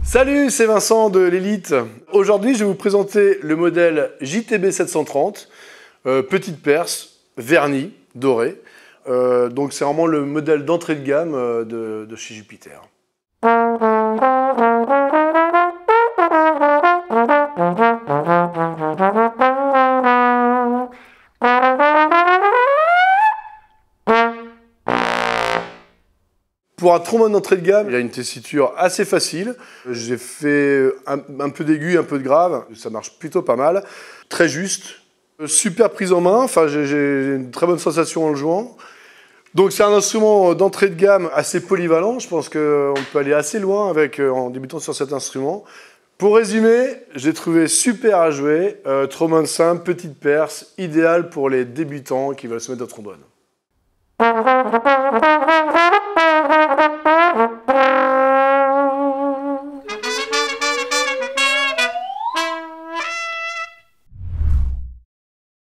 Salut, c'est Vincent de l'Élite. Aujourd'hui, je vais vous présenter le modèle JTB 730, petite perce, verni, doré. Donc c'est vraiment le modèle d'entrée de gamme de chez Jupiter. Pour un trombone d'entrée de gamme, il a une tessiture assez facile. J'ai fait un peu d'aigu, un peu de grave. Ça marche plutôt pas mal. Très juste. Super prise en main. Enfin, j'ai une très bonne sensation en le jouant. Donc c'est un instrument d'entrée de gamme assez polyvalent. Je pense qu'on peut aller assez loin en débutant sur cet instrument. Pour résumer, j'ai trouvé super à jouer. Trombone simple, petite perce, idéal pour les débutants qui veulent se mettre au trombone.